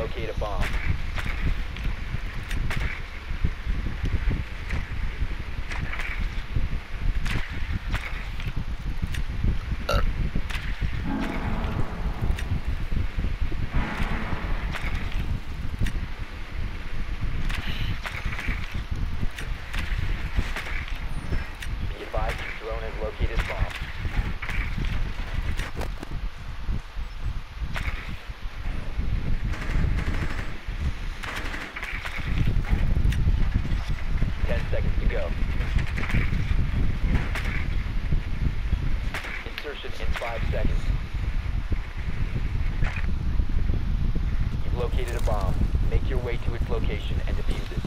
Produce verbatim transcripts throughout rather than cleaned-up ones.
locate a bomb. Be advised your drone has located a bomb. Ten seconds to go. Insertion in five seconds. You've located a bomb. Make your way to its location and defuse it.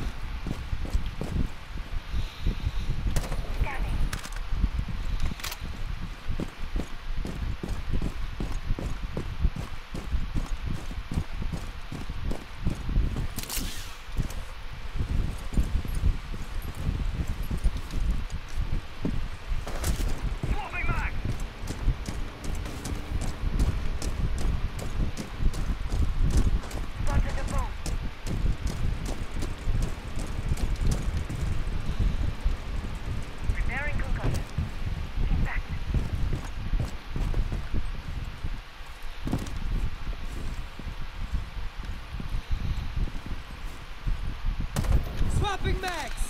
Swapping mags!